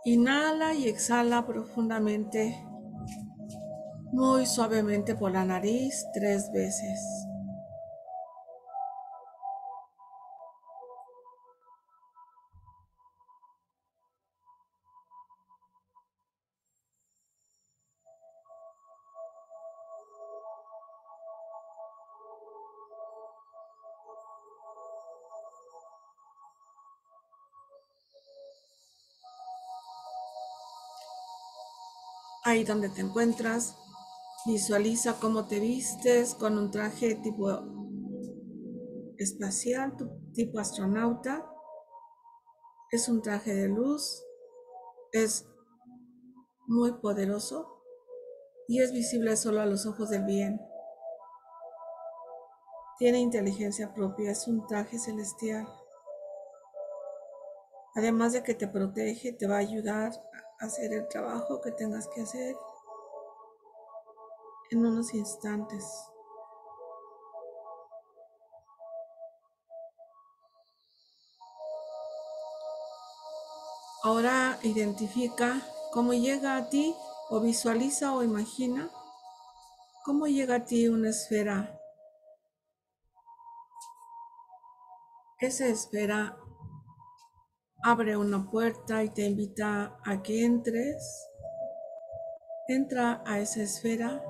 Inhala y exhala profundamente, muy suavemente por la nariz 3 veces. Ahí donde te encuentras, visualiza cómo te vistes con un traje tipo espacial, tipo astronauta. Es un traje de luz, es muy poderoso y es visible solo a los ojos del bien. Tiene inteligencia propia, es un traje celestial. Además de que te protege, te va a ayudar a hacer el trabajo que tengas que hacer en unos instantes. Ahora identifica cómo llega a ti, o visualiza o imagina cómo llega a ti una esfera. Esa esfera abre una puerta y te invita a que entres. Entra a esa esfera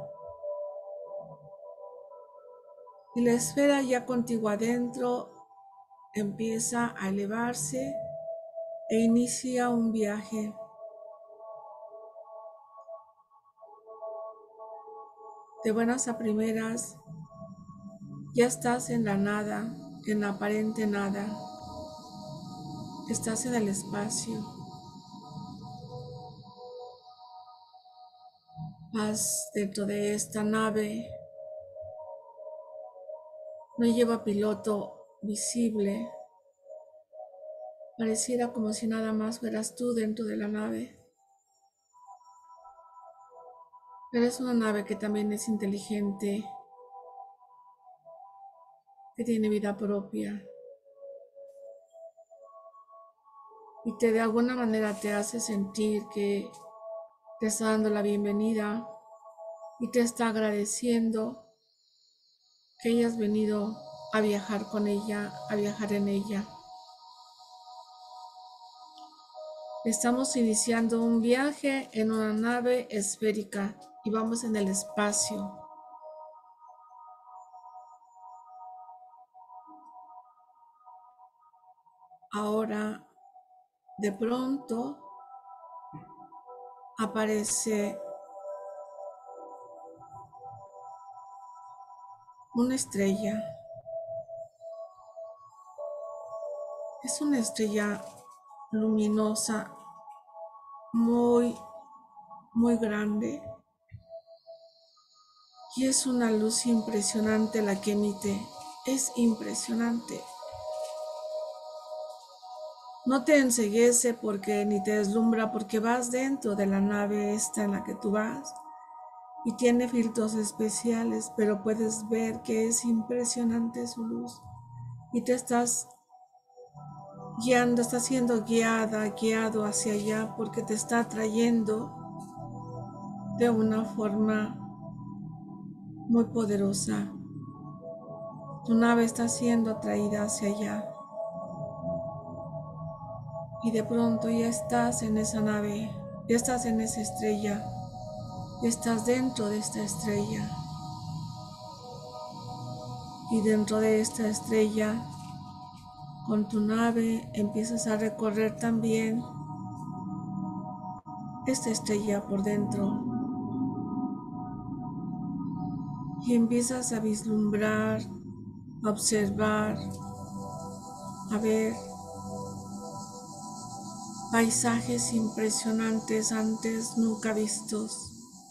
y la esfera, ya contigo adentro, empieza a elevarse e inicia un viaje. De buenas a primeras, ya estás en la nada, en la aparente nada. Estás en el espacio. Vas dentro de esta nave. No lleva piloto visible. Pareciera como si nada más fueras tú dentro de la nave. Pero es una nave que también es inteligente, que tiene vida propia. Y de alguna manera te hace sentir que te está dando la bienvenida y te está agradeciendo que hayas venido a viajar con ella, a viajar en ella. Estamos iniciando un viaje en una nave esférica y vamos en el espacio. Ahora, de pronto, aparece una estrella. Es una estrella luminosa, muy, muy grande. Y es una luz impresionante la que emite. Es impresionante. No te enceguece porque ni te deslumbra, porque vas dentro de la nave esta en la que tú vas. Y tiene filtros especiales, pero puedes ver que es impresionante su luz. Y te estás guiando, estás siendo guiado hacia allá porque te está trayendo de una forma muy poderosa. Tu nave está siendo atraída hacia allá. Y de pronto ya estás en esa nave, ya estás en esa estrella, ya estás dentro de esta estrella. Y dentro de esta estrella, con tu nave, empiezas a recorrer también esta estrella por dentro. Y empiezas a vislumbrar, a observar, a ver paisajes impresionantes antes nunca vistos.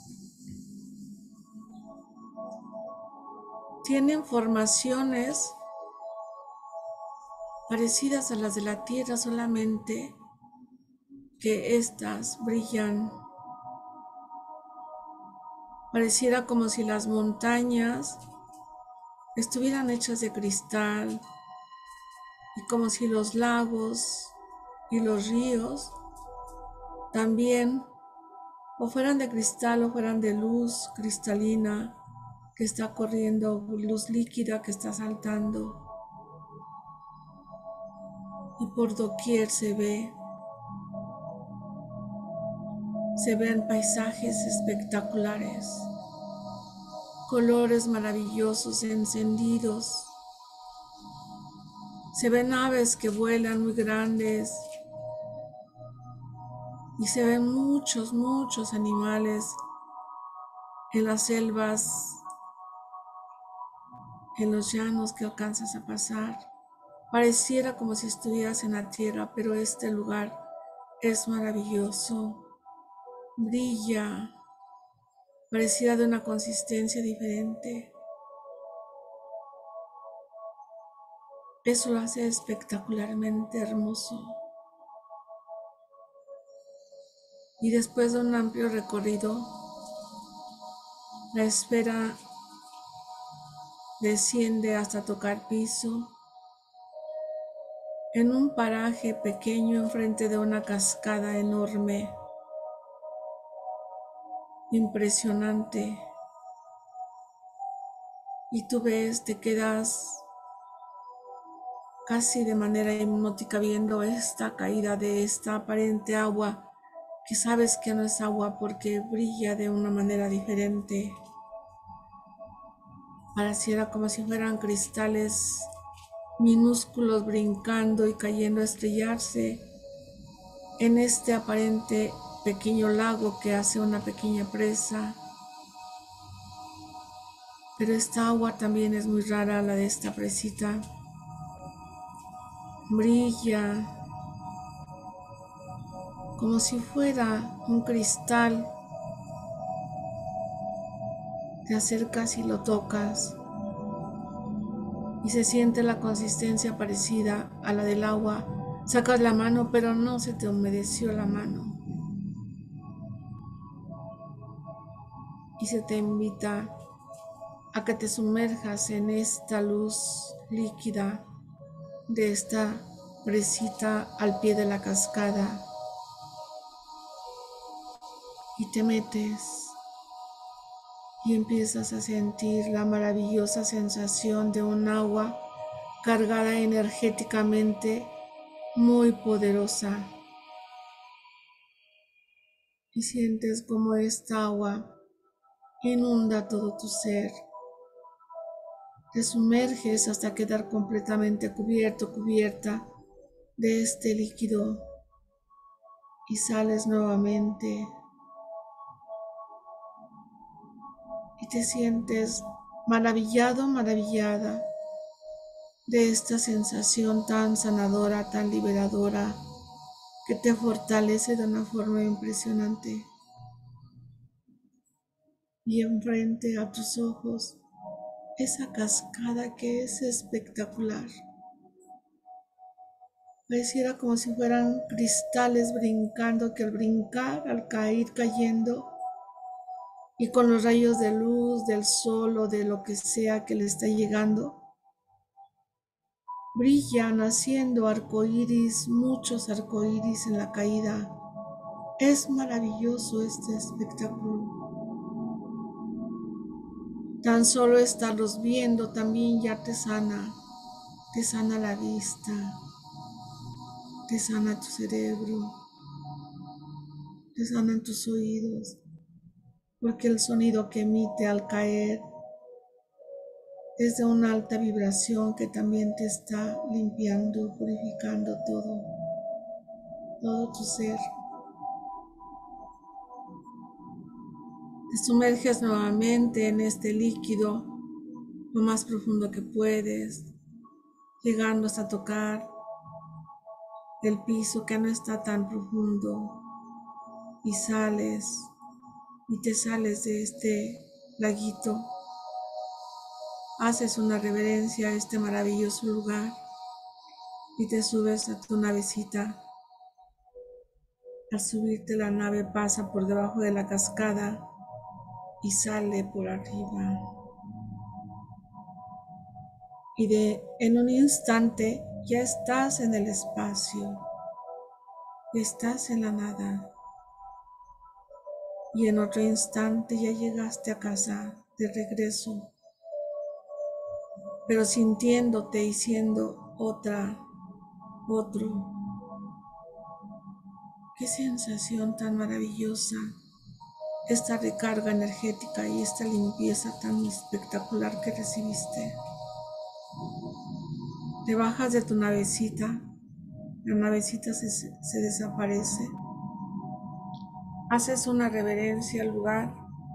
Tienen formaciones parecidas a las de la Tierra, solamente que estas brillan. Pareciera como si las montañas estuvieran hechas de cristal y como si los lagos y los ríos también o fueran de cristal o fueran de luz cristalina que está corriendo, luz líquida que está saltando y por doquier se ven paisajes espectaculares, colores maravillosos encendidos, se ven aves que vuelan muy grandes y se ven muchos animales en las selvas, en los llanos que alcanzas a pasar. Pareciera como si estuvieras en la tierra, pero este lugar es maravilloso, brilla, pareciera de una consistencia diferente. Eso lo hace espectacularmente hermoso. Y después de un amplio recorrido, la esfera desciende hasta tocar piso en un paraje pequeño enfrente de una cascada enorme, impresionante. Y tú ves, te quedas casi de manera hipnótica viendo esta caída de esta aparente agua, que sabes que no es agua porque brilla de una manera diferente. Pareciera como si fueran cristales minúsculos brincando y cayendo a estrellarse en este aparente pequeño lago que hace una pequeña presa. Pero esta agua también es muy rara, la de esta presita. Brilla como si fuera un cristal. Te acercas y lo tocas y se siente la consistencia parecida a la del agua. Sacas la mano, pero no se te humedeció la mano. Y se te invita a que te sumerjas en esta luz líquida de esta presita al pie de la cascada. Y te metes y empiezas a sentir la maravillosa sensación de un agua cargada energéticamente, muy poderosa. Y sientes como esta agua inunda todo tu ser. Te sumerges hasta quedar completamente cubierta de este líquido y sales nuevamente y te sientes maravillada de esta sensación tan sanadora, tan liberadora, que te fortalece de una forma impresionante. Y enfrente a tus ojos, esa cascada que es espectacular. Pareciera como si fueran cristales brincando, que al brincar, al caer, cayendo, y con los rayos de luz del sol o de lo que sea que le está llegando, brillan haciendo arcoíris, muchos arcoíris en la caída. Es maravilloso este espectáculo. Tan solo estarlos viendo también ya te sana la vista, te sana tu cerebro, te sanan tus oídos, porque el sonido que emite al caer es de una alta vibración que también te está limpiando, purificando todo tu ser. Te sumerges nuevamente en este líquido lo más profundo que puedes, llegando hasta tocar el piso que no está tan profundo, y sales y te sales de este laguito. Haces una reverencia a este maravilloso lugar y te subes a tu navecita. Al subirte, la nave pasa por debajo de la cascada y sale por arriba. Y en un instante ya estás en el espacio, estás en la nada. y en otro instante ya llegaste a casa de regreso, pero sintiéndote y siendo otro. Qué sensación tan maravillosa, esta recarga energética y esta limpieza tan espectacular que recibiste. Te bajas de tu navecita, la navecita se desaparece, haces una reverencia al lugar,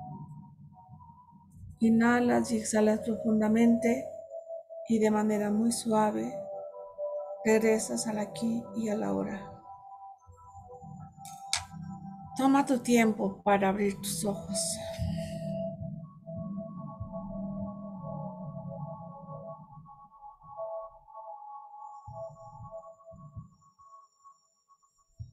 inhalas y exhalas profundamente y de manera muy suave regresas al aquí y a la hora. Toma tu tiempo para abrir tus ojos.